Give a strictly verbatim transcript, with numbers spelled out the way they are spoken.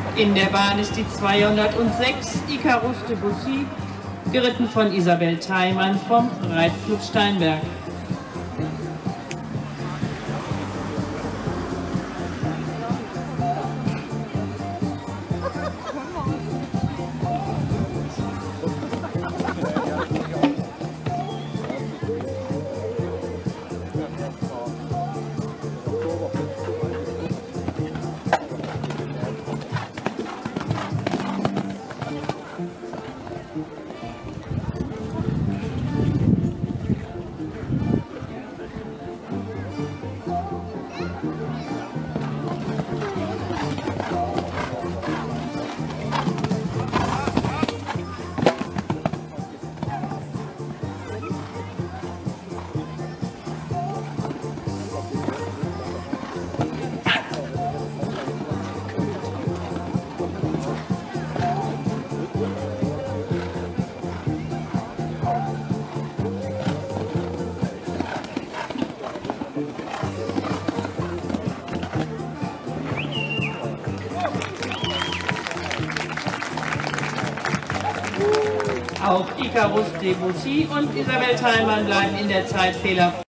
In der Bahn ist die zweihundertsechs Icarus Debussy, geritten von Isabel Theimann vom Reitclub Steinberg. Auch Icarus Debussy und Isabel Theimann bleiben in der Zeit fehlerfrei.